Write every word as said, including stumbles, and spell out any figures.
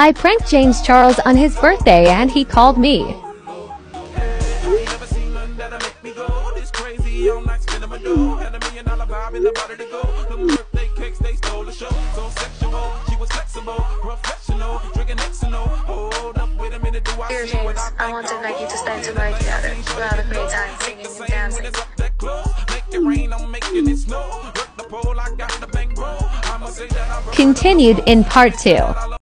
I pranked James Charles on his birthday and he called me. Dear James, I want to invite you to spend tonight together. We'll have a great time singing and dancing. Continued in part two.